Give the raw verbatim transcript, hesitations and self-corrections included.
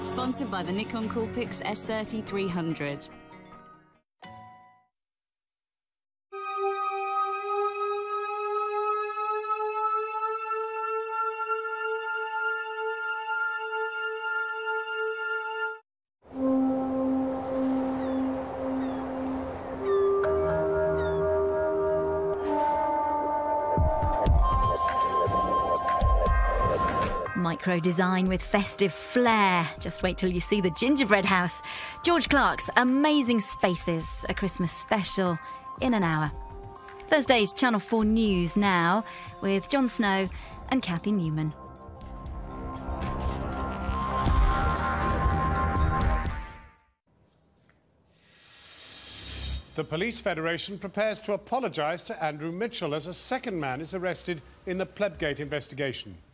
Sponsored by the Nikon Coolpix S thirty three hundred. Micro design with festive flair. Just wait till you see the gingerbread house. George Clark's Amazing Spaces, a Christmas special in an hour. Thursday's Channel four News now with Jon Snow and Kathy Newman. The Police Federation prepares to apologise to Andrew Mitchell as a second man is arrested in the Plebgate investigation.